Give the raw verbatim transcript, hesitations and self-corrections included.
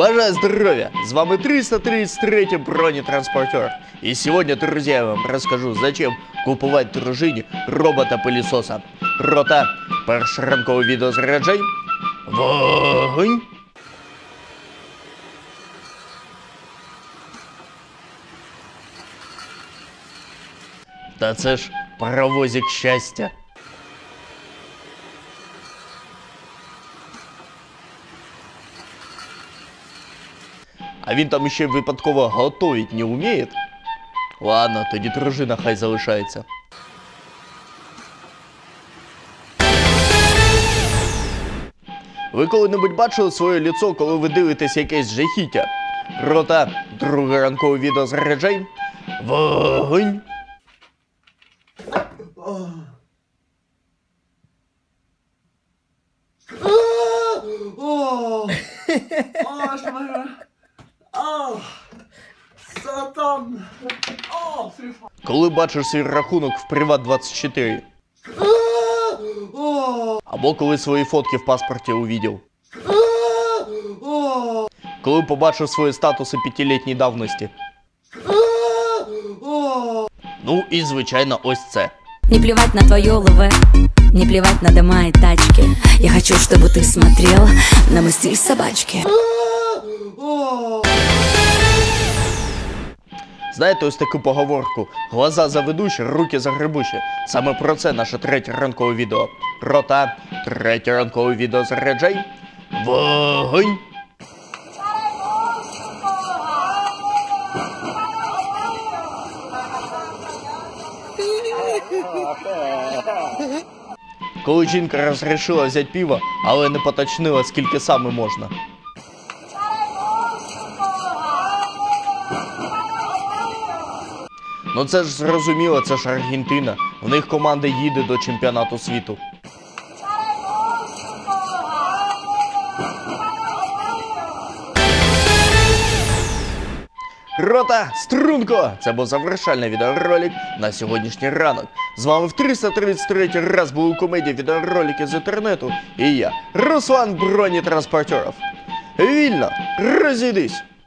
Бажаю здоровья! С вами триста тридцать третий бронетранспортер. И сегодня, друзья, я вам расскажу, зачем купувати дружині робота-пилісоса. Рота, перший ранковий відеозаряджай. Вогонь! Та це ж паровозик щастя. А він там ще випадково готовить не вміє? Ладно, тоді дружина хай залишається. Ви коли-небудь бачили своє лицо, коли ви дивитесь якесь жахіття? Рота, друге ранкове відео заряджай. Вогонь! Сатан! Коли бачиш свій рахунок в Приват двадцять чотири. Або коли свої фотки в паспорті увидел. Коли побачив свої статуси п'ятилітньої давності. Ну і, звичайно, ось це. Не плевать на твое ЛВ, не плевать на дома и тачки. Я хочу, чтобы ты смотрел на мой стиль собачки. Знаєте ось таку поговорку: глаза заведучі, руки загребучі. Саме про це наше третє ранкове відео. Рота, третє ранкове відео заряджай. Вогонь! Коли жінка розрішила взяти пиво, але не поточнила, скільки саме можна. Ну це ж зрозуміло, це ж Аргентина. В них команда їде до чемпіонату світу. Рота, струнко! Це був завершальний відеоролик на сьогоднішній ранок. З вами в триста тридцять третій раз були комедії відеоролики з інтернету. І я, Руслан Бронетранспортеров. Вільно, розійдись!